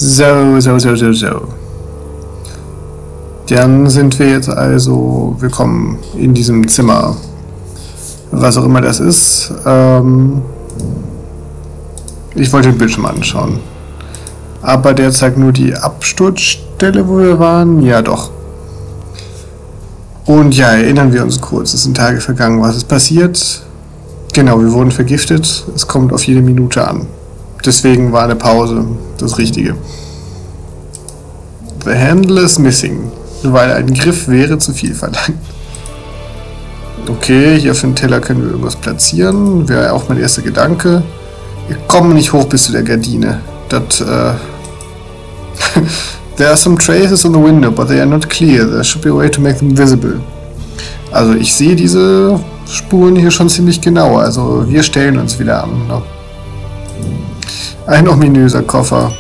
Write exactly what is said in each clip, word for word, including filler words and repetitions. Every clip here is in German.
So, so, so, so, so. Dann sind wir jetzt also willkommen in diesem Zimmer. Was auch immer das ist. Ähm ich wollte den Bildschirm anschauen. Aber der zeigt nur die Absturzstelle, wo wir waren. Ja, doch. Und ja, erinnern wir uns kurz. Es sind Tage vergangen. Was ist passiert? Genau, wir wurden vergiftet. Es kommt auf jede Minute an. Deswegen war eine Pause das Richtige. The handle is missing. Weil ein Griff wäre zu viel verlangt. Okay, hier auf dem Teller können wir irgendwas platzieren. Wäre auch mein erster Gedanke. Wir kommen nicht hoch bis zu der Gardine. Das, äh... There are some traces on the window, but they are not clear. There should be a way to make them visible. Also ich sehe diese Spuren hier schon ziemlich genau. Also wir stellen uns wieder an. Ne? Ein ominöser Koffer.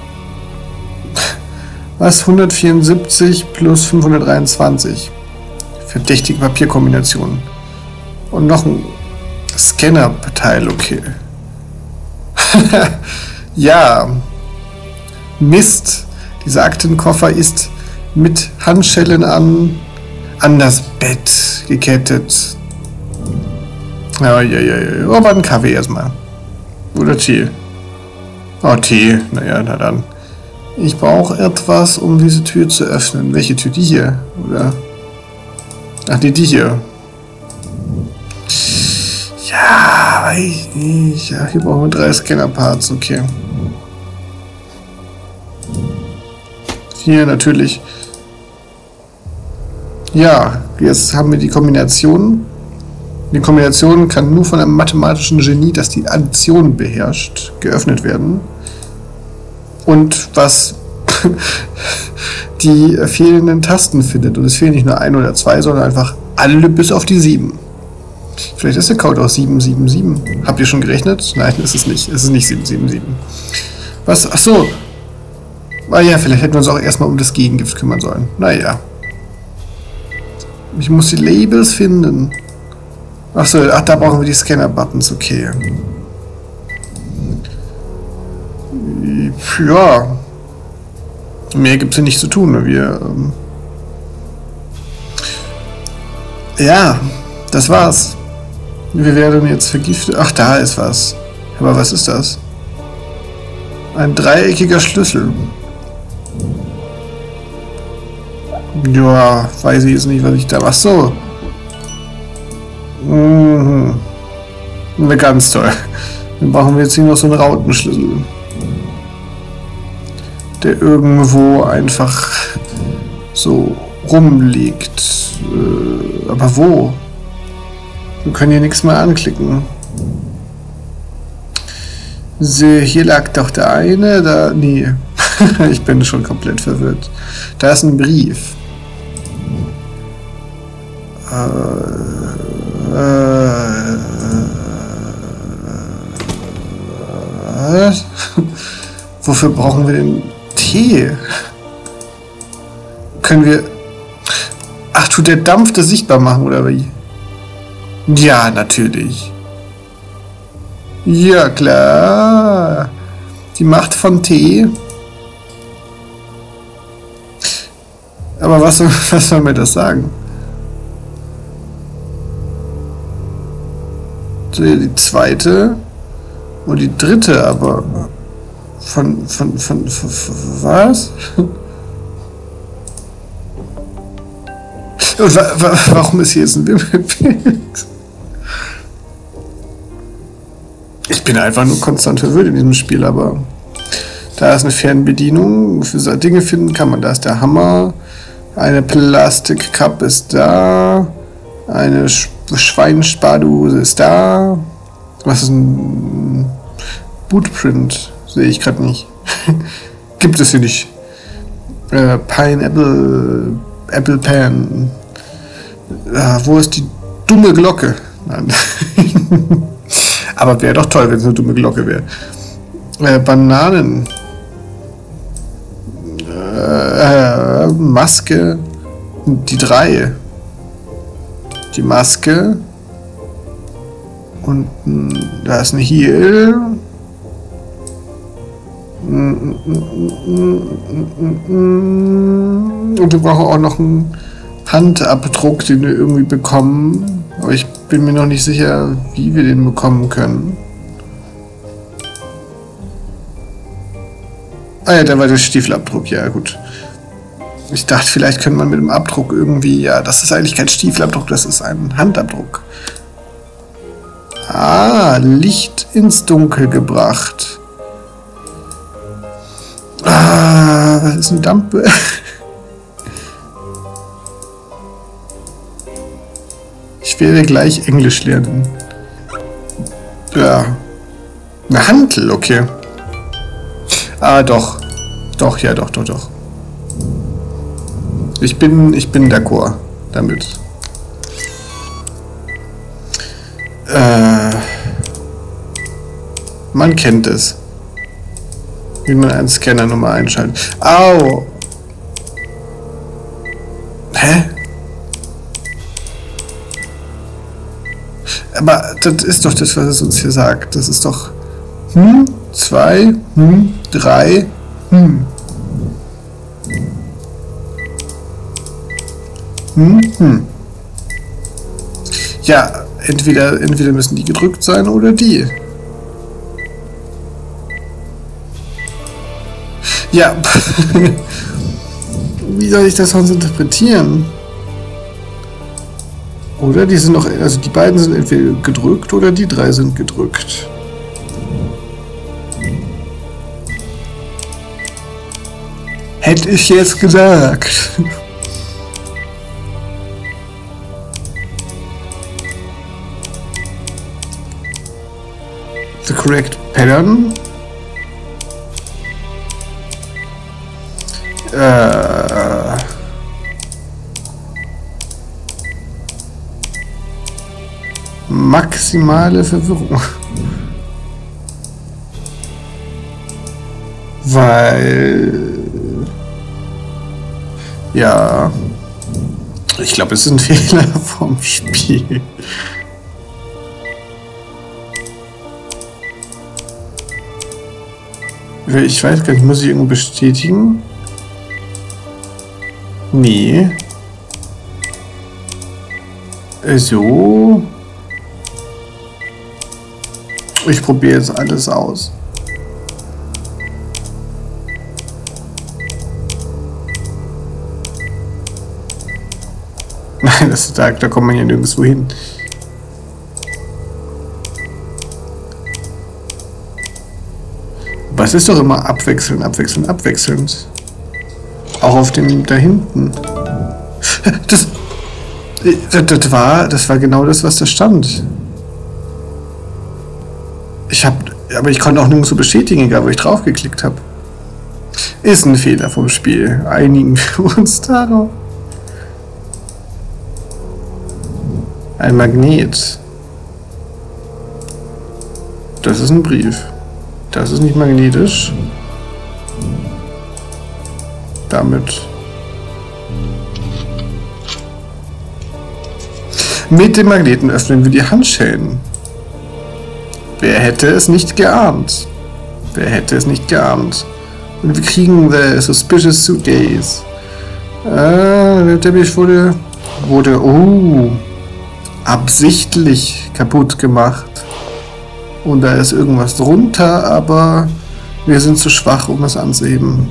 Was? hundertvierundsiebzig plus fünfhundertdreiundzwanzig. Verdächtige Papierkombination. Und noch ein Scanner-Teil, okay. Ja. Mist. Dieser Aktenkoffer ist mit Handschellen an, an das Bett gekettet. Ja, ja, ja, ja. Aber einen Kaffee erstmal. Oder Tee. Oh, Tee. Naja, na dann. Ich brauche etwas, um diese Tür zu öffnen. Welche Tür? Die hier? Oder? Ach, die, die hier. Ja, weiß ich nicht. Ja, hier brauchen wir drei Scanner-Parts. Okay. Hier natürlich. Ja, jetzt haben wir die Kombination. Die Kombination kann nur von einem mathematischen Genie, das die Addition beherrscht, geöffnet werden. Und was die fehlenden Tasten findet. Und es fehlen nicht nur ein oder zwei, sondern einfach alle bis auf die sieben. Vielleicht ist der Code auch sieben sieben sieben. Habt ihr schon gerechnet? Nein, ist es nicht. Es ist nicht sieben sieben sieben. Was? Ach so. Ah ja, vielleicht hätten wir uns auch erstmal um das Gegengift kümmern sollen. Naja. Ich muss die Labels finden. Ach so, ach, da brauchen wir die Scanner-Buttons. Okay. Ja. Mehr gibt es hier nicht zu tun. Wir, ähm ja, das war's. Wir werden jetzt vergiftet. Ach, da ist was. Aber was ist das? Ein dreieckiger Schlüssel. Ja, weiß ich jetzt nicht, was ich da... Ach so. Mhm. Na, ganz toll. Dann brauchen wir jetzt hier noch so einen Rautenschlüssel. Der irgendwo einfach so rumliegt. Äh, aber wo? Wir können hier nichts mehr anklicken. So, hier lag doch der eine, da... Nee. Ich bin schon komplett verwirrt. Da ist ein Brief. Äh... äh was? Wofür brauchen wir den Tee? Können wir... Ach, tut der Dampf das sichtbar machen, oder wie? Ja, natürlich. Ja, klar. Die Macht von Tee. Aber was, was soll mir das sagen? Die zweite und die dritte, aber von, von, von, von, von was? Und wa wa warum ist hier jetzt ein Wimmelbild? Ich bin einfach nur konstant verwirrt in diesem Spiel, aber da ist eine Fernbedienung. Für Dinge finden kann man. Da ist der Hammer. Eine Plastikcup ist da. Eine Sch Schweinspardose ist da. Was ist ein Bootprint? Sehe ich gerade nicht. Gibt es hier nicht. Äh, Pineapple Apple Pan. Äh, wo ist die dumme Glocke? Nein. Aber wäre doch toll, wenn es eine dumme Glocke wäre. Äh, Bananen. Äh, Maske. Die drei. Die Maske. Und mh, da ist eine Heal. Mh, mh, Und wir brauchen auch noch einen Handabdruck, den wir irgendwie bekommen. Aber ich bin mir noch nicht sicher, wie wir den bekommen können. Ah ja, da war der Stiefelabdruck, ja gut. Ich dachte, vielleicht könnte man mit dem Abdruck irgendwie... Ja, das ist eigentlich kein Stiefelabdruck, das ist ein Handabdruck. Ah, Licht ins Dunkel gebracht. Ah, was ist eine Dampe? Ich werde gleich Englisch lernen. Ja. Eine Hantel, okay. Ah, doch. Doch, ja, doch, doch, doch. Ich bin, ich bin d'accord damit. Äh, man kennt es. Wie man einen Scanner Nummer einschaltet. Au! Hä? Aber das ist doch das, was es uns hier sagt. Das ist doch hm, zwei, hm, drei, hm. Hm, hm. Ja, entweder, entweder müssen die gedrückt sein oder die. Ja. Wie soll ich das sonst interpretieren? Oder die sind noch, also die beiden sind entweder gedrückt oder die drei sind gedrückt. Hätte ich jetzt gesagt. The correct pattern. Äh. Maximale Verwirrung. Weil... Ja... Ich glaube, es ist ein Fehler vom Spiel. Ich weiß gar nicht, muss ich irgendwo bestätigen? Nee. So... Ich probiere jetzt alles aus. Nein, das ist da, da kommt man ja nirgendwo hin. Aber es ist doch immer abwechselnd, abwechselnd, abwechselnd. Auch auf dem da hinten. Das, das, das war, das war genau das, was da stand. Ich hab, aber ich konnte auch nirgends so bestätigen, egal wo ich drauf geklickt habe. Ist ein Fehler vom Spiel. Einigen wir uns darauf. Ein Magnet. Das ist ein Brief. Das ist nicht magnetisch. Damit. Mit dem Magneten öffnen wir die Handschellen. Wer hätte es nicht geahnt? Wer hätte es nicht geahnt? Und wir kriegen the suspicious suitcase. Äh, der Teppich wurde, wurde, oh, absichtlich kaputt gemacht. Und da ist irgendwas drunter, aber wir sind zu schwach, um es anzuheben.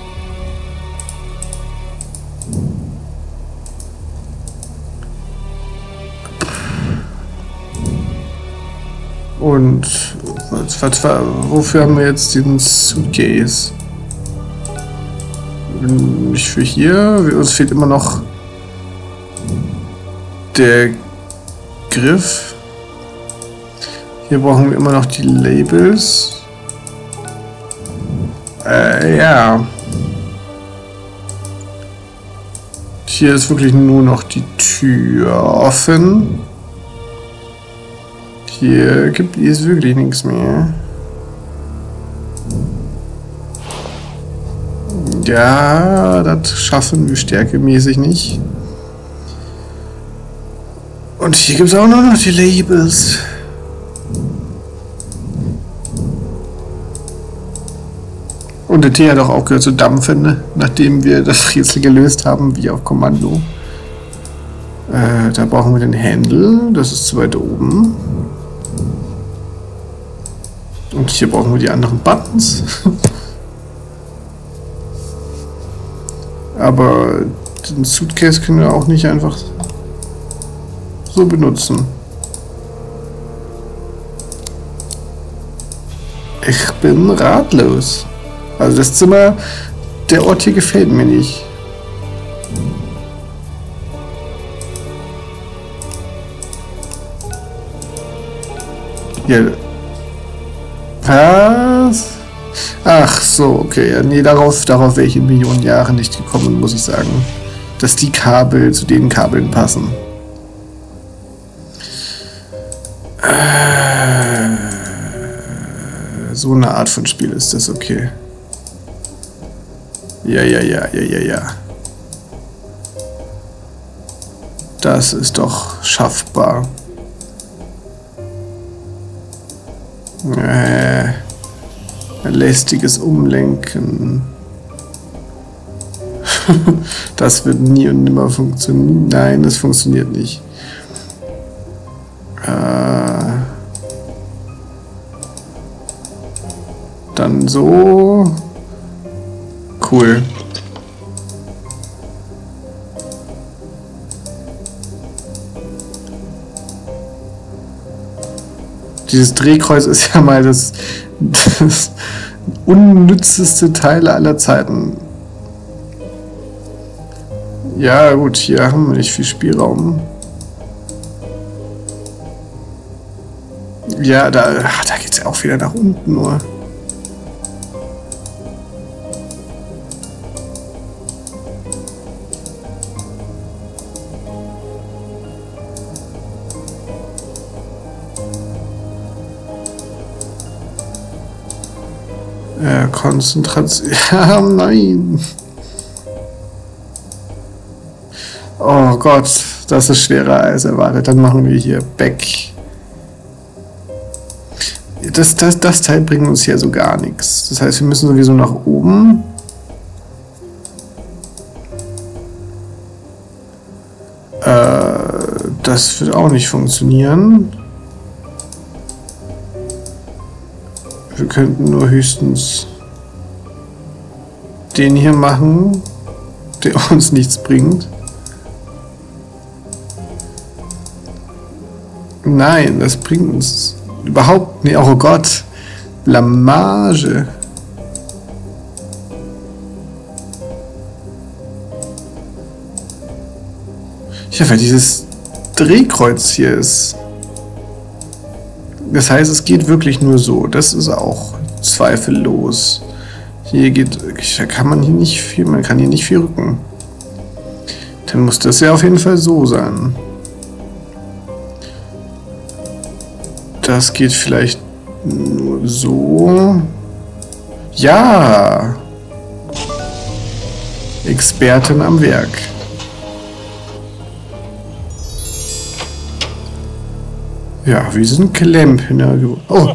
Und was, was, wofür haben wir jetzt diesen Suitcase? Nicht für hier. Uns fehlt immer noch der Griff. Hier brauchen wir immer noch die Labels. Äh, ja. Hier ist wirklich nur noch die Tür offen. Hier gibt es wirklich nichts mehr. Ja, das schaffen wir stärkemäßig nicht. Und hier gibt es auch nur noch die Labels. Und der Tee hat auch aufgehört zu dampfen, ne? Nachdem wir das Rätsel gelöst haben, wie auf Kommando. Äh, da brauchen wir den Händel, das ist zu weit oben. Und hier brauchen wir die anderen Buttons. Aber den Suitcase können wir auch nicht einfach so benutzen. Ich bin ratlos. Also das Zimmer, der Ort hier gefällt mir nicht. Ja. Was? Ach so, okay. Ja, nee, darauf, darauf wäre ich in Millionen Jahren nicht gekommen, muss ich sagen. Dass die Kabel zu den Kabeln passen. Äh, so eine Art von Spiel ist das, okay. Ja, ja, ja, ja, ja, ja. Das ist doch schaffbar. Äh, lästiges Umlenken. Das wird nie und nimmer funktionieren. Nein, das funktioniert nicht. Äh, dann so. Cool. Dieses Drehkreuz ist ja mal das, das unnützeste Teil aller Zeiten. Ja gut, hier haben wir nicht viel Spielraum. Ja, da, da geht es ja auch wieder nach unten nur. Ja, Konzentration. Ja, nein. Oh Gott, das ist schwerer als erwartet. Dann machen wir hier Back. Das, das, das Teil bringt uns hier so gar nichts. Das heißt, wir müssen sowieso nach oben. Äh, das wird auch nicht funktionieren. Wir könnten nur höchstens den hier machen, der uns nichts bringt. Nein, das bringt uns überhaupt nicht. Oh Gott, Blamage. Ja, weil dieses Drehkreuz hier ist. Das heißt, es geht wirklich nur so. Das ist auch zweifellos. Hier geht, da kann man hier nicht viel, man kann hier nicht viel rücken. Dann muss das ja auf jeden Fall so sein. Das geht vielleicht nur so. Ja! Expertin am Werk. Ja, wir sind Klempner geworden. Oh!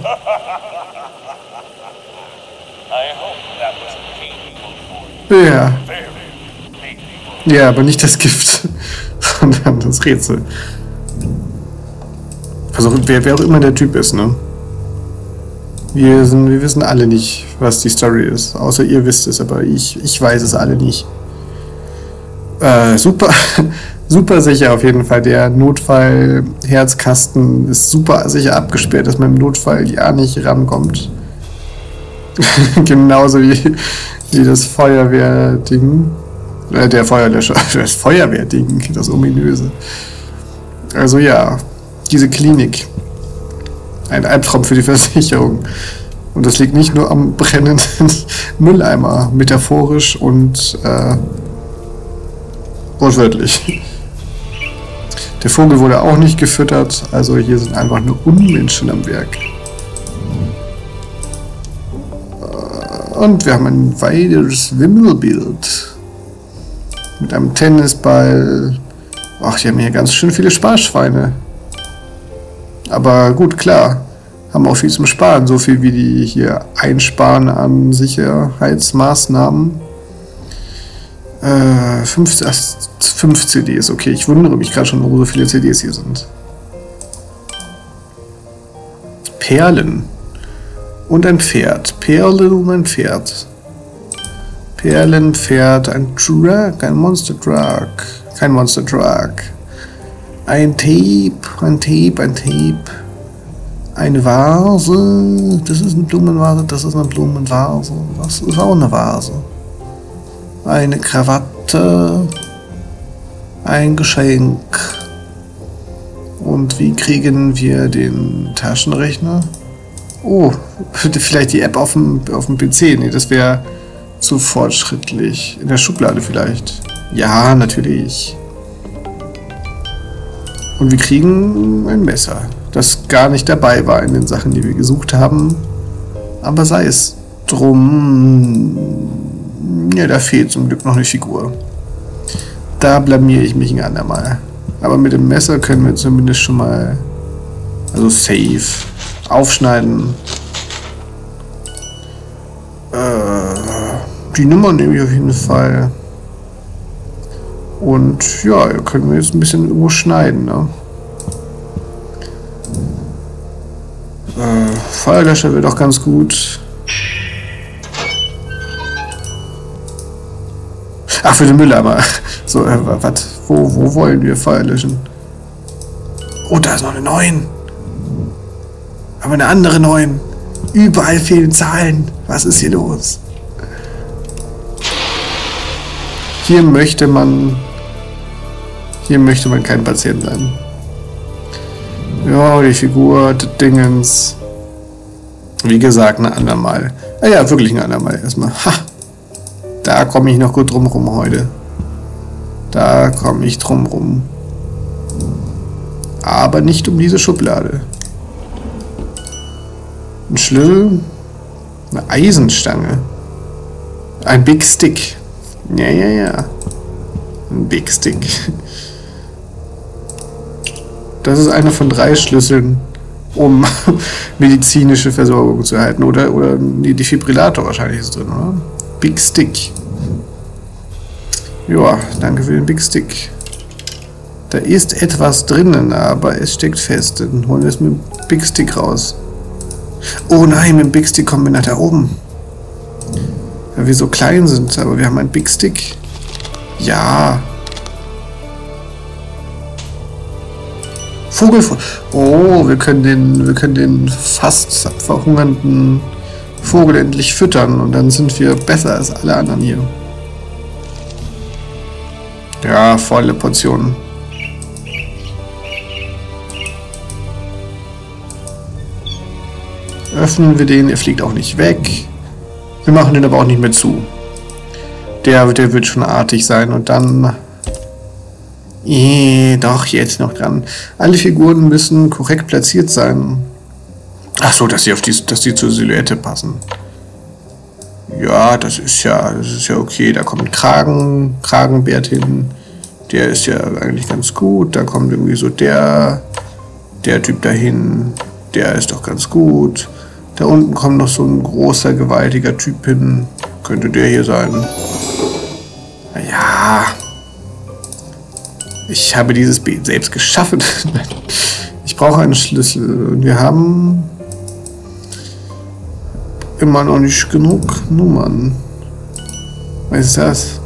Ja. Ja, aber nicht das Gift, sondern das Rätsel. Also wer, wer auch immer der Typ ist, ne? Wir, sind, wir wissen alle nicht, was die Story ist. Außer ihr wisst es, aber ich, ich weiß es alle nicht. Äh, super, super sicher auf jeden Fall. Der Notfall-Herzkasten ist super sicher abgesperrt, dass man im Notfall ja nicht rankommt. Genauso wie, wie das Feuerwehrding. Äh, der Feuerlöscher. Das Feuerwehrding, das ominöse. Also ja, diese Klinik. Ein Albtraum für die Versicherung. Und das liegt nicht nur am brennenden Mülleimer, metaphorisch und äh, wortwörtlich. Der Vogel wurde auch nicht gefüttert, also hier sind einfach nur Unmenschen am Werk. Und wir haben ein weiteres Wimmelbild. Mit einem Tennisball. Ach, die haben hier ganz schön viele Sparschweine. Aber gut, klar. Haben auch viel zum Sparen, so viel wie die hier einsparen an Sicherheitsmaßnahmen. Äh, fünf, fünf C Ds, okay, ich wundere mich gerade schon, wo so viele C Ds hier sind. Perlen. Und ein Pferd. Perlen und ein Pferd. Perlen, Pferd, ein Drug, ein Monster Drug. Kein Monster Drug. Ein Tape, ein Tape, ein Tape. Eine Vase. Das ist eine Blumenvase, das ist eine Blumenvase. Das ist auch eine Vase. Eine Krawatte. Ein Geschenk. Und wie kriegen wir den Taschenrechner? Oh, vielleicht die App auf dem, auf dem P C. Nee, das wäre zu fortschrittlich. In der Schublade vielleicht. Ja, natürlich. Und wir kriegen ein Messer, das gar nicht dabei war in den Sachen, die wir gesucht haben. Aber sei es drum. Ja, da fehlt zum Glück noch eine Figur. Da blamiere ich mich ein andermal. Aber mit dem Messer können wir zumindest schon mal, also safe, aufschneiden. Äh, die Nummer nehme ich auf jeden Fall. Und ja, können wir jetzt ein bisschen irgendwo schneiden, ne? Äh, Feuerlöscher wird auch ganz gut. Ach, für den Mülleimer. So, äh, was? Wo, wo wollen wir Feuer löschen? Oh, da ist noch eine neun. Aber eine andere neun. Überall fehlen Zahlen. Was ist hier los? Hier möchte man... Hier möchte man kein Patient sein. Ja, die Figur, das Dingens. Wie gesagt, ein andermal. Ah ja, wirklich ein andermal erstmal. Ha! Da komme ich noch gut drum rum heute. Da komme ich drum rum. Aber nicht um diese Schublade. Ein Schlüssel. Eine Eisenstange. Ein Big Stick. Ja, ja, ja. Ein Big Stick. Das ist einer von drei Schlüsseln, um medizinische Versorgung zu erhalten. Oder, oder die Defibrillator wahrscheinlich ist drin, oder? Big Stick. Ja, danke für den Big Stick. Da ist etwas drinnen, aber es steckt fest. Dann holen wir es mit dem Big Stick raus. Oh nein, mit dem Big Stick kommen wir nach da oben. Weil wir so klein sind, aber wir haben einen Big Stick. Ja. Vogel. Oh, wir können den, wir können den fast verhungernden Vogel endlich füttern und dann sind wir besser als alle anderen hier. Ja, volle Portionen. Öffnen wir den, er fliegt auch nicht weg. Wir machen den aber auch nicht mehr zu. Der, der wird schon artig sein und dann... Eh, doch, jetzt noch dran. Alle Figuren müssen korrekt platziert sein. Ach so, dass sie auf die, dass die zur Silhouette passen. Ja, das ist ja, das ist ja okay. Da kommt ein Kragen, Kragenbärt hin. Der ist ja eigentlich ganz gut. Da kommt irgendwie so der, der Typ dahin. Der ist doch ganz gut. Da unten kommt noch so ein großer, gewaltiger Typ hin. Könnte der hier sein. Ja. Ich habe dieses Beet selbst geschaffen. Ich brauche einen Schlüssel. Und wir haben immer noch nicht genug Nummern. Was ist das?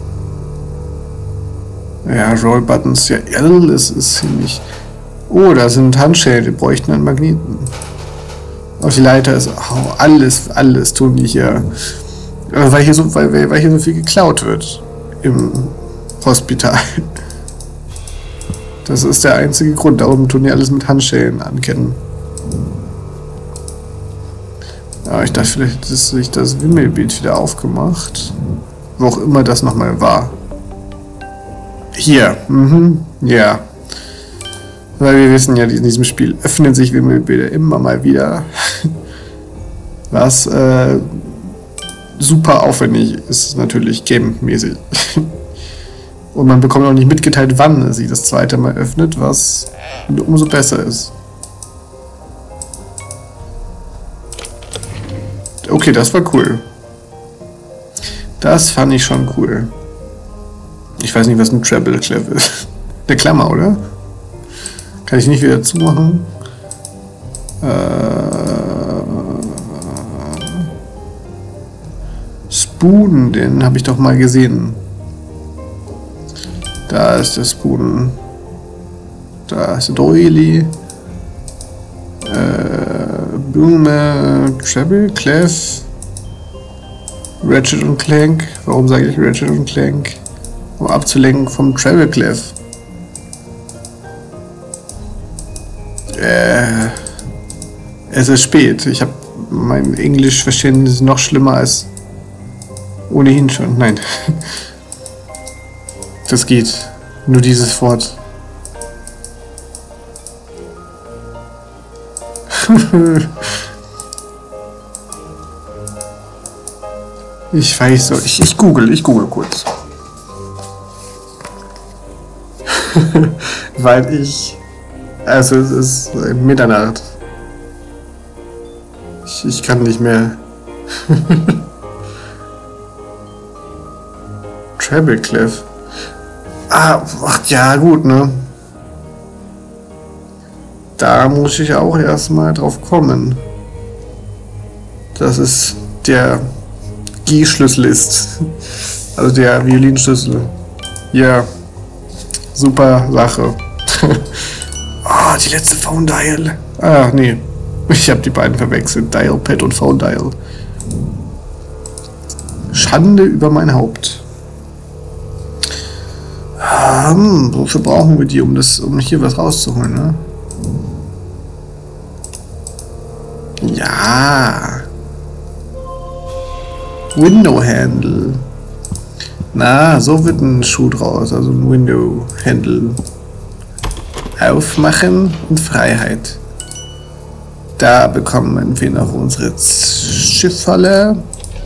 Ja, Roll Buttons. Ja, L ist es ziemlich. Oh, da sind Handschellen. Wir bräuchten einen Magneten. Auf die Leiter ist oh, alles, alles tun die hier. Weil hier so, weil, weil hier so viel geklaut wird. Im Hospital. Das ist der einzige Grund. Darum tun die alles mit Handschellen ankennen. Ja, ich dachte, vielleicht ist sich das Wimmelbild wieder aufgemacht. Wo auch immer das nochmal war. Hier. Mhm. Ja. Weil wir wissen ja, in diesem Spiel öffnen sich Wimmelbilder immer mal wieder. Was äh, super aufwendig ist, natürlich gamemäßig. Und man bekommt auch nicht mitgeteilt, wann es sich das zweite Mal öffnet, was umso besser ist. Okay, das war cool. Das fand ich schon cool. Ich weiß nicht, was ein Treble Clef ist. Eine Klammer, oder? Kann ich nicht wieder zumachen? Äh, Spoon, den habe ich doch mal gesehen. Da ist der Spoon. Da ist der Doily. Äh, Blume, Treble Clef. Ratchet und Clank. Warum sage ich Ratchet und Clank? Um abzulenken vom Treble Clef. Äh, es ist spät. Ich habe mein Englischverständnis noch schlimmer als ohnehin schon. Nein. Das geht. Nur dieses Wort. Ich weiß so. Ich, ich google, ich google kurz. Weil ich... Also es ist Mitternacht. Ich, ich kann nicht mehr. Treble Clef. Ah, ach ja, gut, ne? Da muss ich auch erstmal drauf kommen. Dass es der G-Schlüssel ist. Also der Violinschlüssel. Ja. Super Sache. Ah, oh, die letzte Phone Dial. Ah, nee. Ich habe die beiden verwechselt. Dial Pad und Phone Dial. Schande über mein Haupt. Hm, wofür brauchen wir die, um das, um hier was rauszuholen, ne? Ja. Window Handle. Na, so wird ein Schuh draus, also ein Window Handle. Aufmachen und Freiheit. Da bekommen wir noch unsere Schifferle.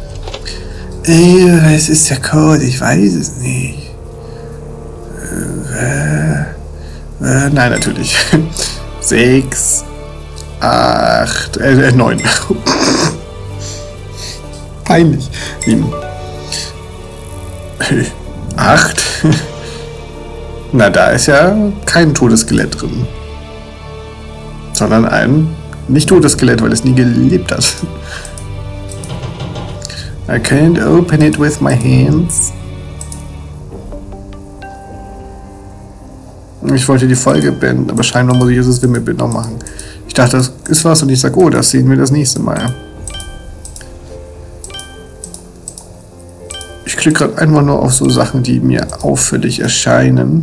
Äh, was ist der Code? Ich weiß es nicht. Äh, äh, nein, natürlich. Sechs, acht, äh, neun. Peinlich. Sieben. Acht. Na, da ist ja kein totes Skelett drin. Sondern ein nicht totes Skelett, weil es nie gelebt hat. I can't open it with my hands. Ich wollte die Folge beenden, aber scheinbar muss ich das Wimmelbild noch machen. Ich dachte, das ist was und ich sage, oh, das sehen wir das nächste Mal. Ich klicke gerade einfach nur auf so Sachen, die mir auffällig erscheinen.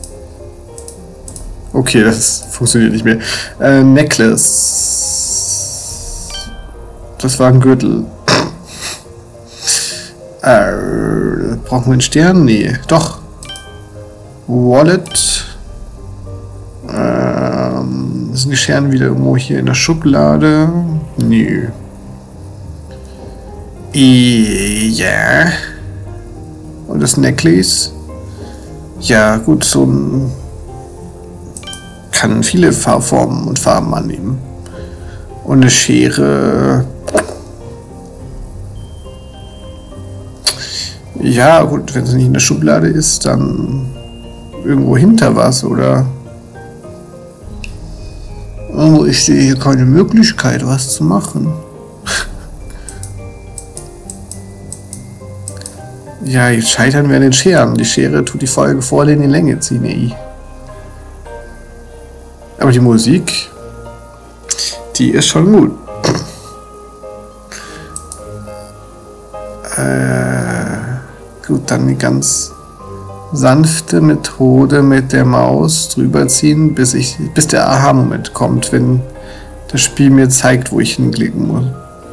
Okay, das funktioniert nicht mehr. Äh, Necklace. Das war ein Gürtel. äh, brauchen wir einen Stern? Nee, doch. Wallet. Ähm, sind die Scheren wieder irgendwo hier in der Schublade? Nö. Ja. Und das Necklace? Ja, gut, so ein... kann viele Farbformen und Farben annehmen. Und eine Schere... Ja, gut, wenn es nicht in der Schublade ist, dann irgendwo hinter was, oder? Oh, ich sehe hier keine Möglichkeit, was zu machen. Ja, jetzt scheitern wir an den Scheren. Die Schere tut die Folge voll in die Länge ziehen, ey. Aber die Musik, die ist schon gut. Äh, gut, dann eine ganz sanfte Methode mit der Maus drüber ziehen, bis, ich, bis der Aha-Moment kommt, wenn das Spiel mir zeigt, wo ich hinklicken muss.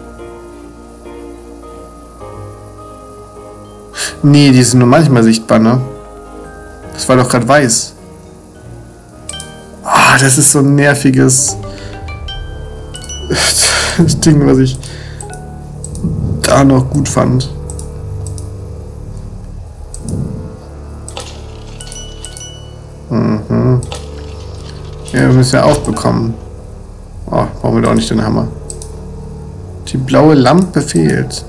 Nee, die sind nur manchmal sichtbar, ne? Das war doch gerade weiß. Ah, das ist so ein nerviges Ding, was ich da noch gut fand. Mhm. Ja, wir müssen ja aufbekommen. Oh, brauchen wir doch nicht den Hammer. Die blaue Lampe fehlt.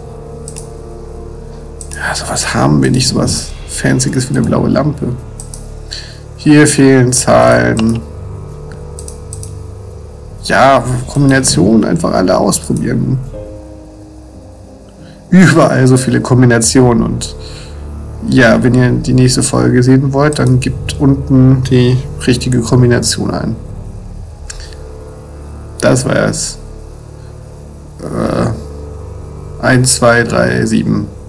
Ja, sowas haben wir nicht, sowas Fancyes wie eine blaue Lampe. Hier fehlen Zahlen. Ja, Kombinationen einfach alle ausprobieren. Überall so viele Kombinationen und ja, wenn ihr die nächste Folge sehen wollt, dann gebt unten die richtige Kombination ein. Das war es. Äh, eins, zwei, drei, sieben.